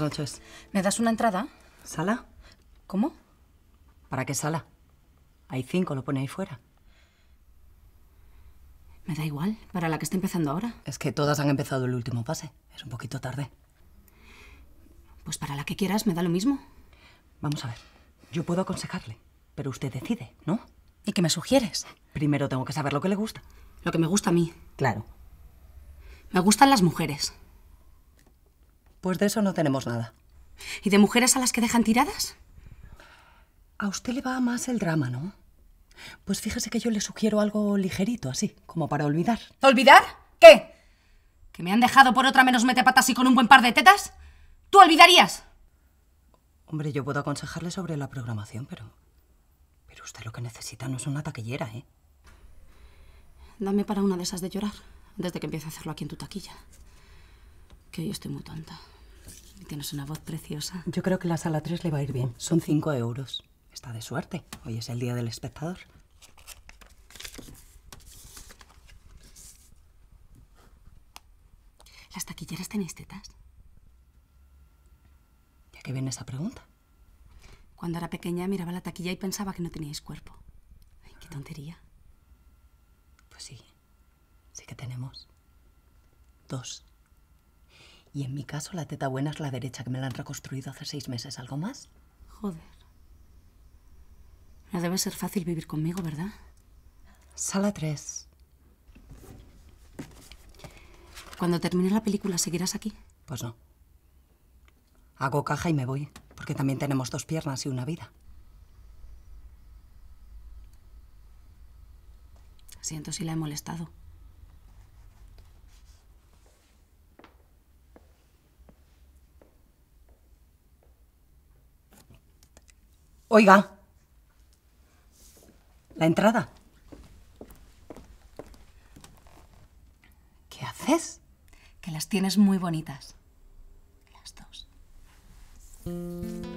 noches. ¿Me das una entrada? ¿Sala? ¿Cómo? ¿Para qué sala? Hay 5, lo pone ahí fuera. Me da igual, para la que está empezando ahora. Es que todas han empezado el último pase. Es un poquito tarde. Pues para la que quieras, me da lo mismo. Vamos a ver. Yo puedo aconsejarle, pero usted decide, ¿no? ¿Y qué me sugieres? Primero tengo que saber lo que le gusta. Lo que me gusta a mí. Claro. Me gustan las mujeres. Pues de eso no tenemos nada. ¿Y de mujeres a las que dejan tiradas? A usted le va más el drama, ¿no? Pues fíjese que yo le sugiero algo ligerito, así, como para olvidar. ¿Olvidar? ¿Qué? ¿Que me han dejado por otra menos metepatas y con un buen par de tetas? ¿Tú olvidarías? Hombre, yo puedo aconsejarle sobre la programación, pero usted lo que necesita no es una taquillera, ¿eh? Dame para una de esas de llorar, antes de que empiece a hacerlo aquí en tu taquilla. Que hoy estoy muy tonta. Y tienes una voz preciosa. Yo creo que la sala 3 le va a ir bien. Son 5 euros. Está de suerte. Hoy es el día del espectador. ¿Las taquilleras tenéis tetas? ¿Ya que viene esa pregunta? Cuando era pequeña miraba la taquilla y pensaba que no teníais cuerpo. Ay, qué tontería. Pues sí. Sí que tenemos. 2. Y en mi caso la teta buena es la derecha, que me la han reconstruido hace 6 meses. ¿Algo más? Joder. No debe ser fácil vivir conmigo, ¿verdad? Sala 3. Cuando termine la película, ¿seguirás aquí? Pues no. Hago caja y me voy, porque también tenemos 2 piernas y una vida. Siento si la he molestado. Oiga. La entrada. ¿Qué haces? Que las tienes muy bonitas. Las dos.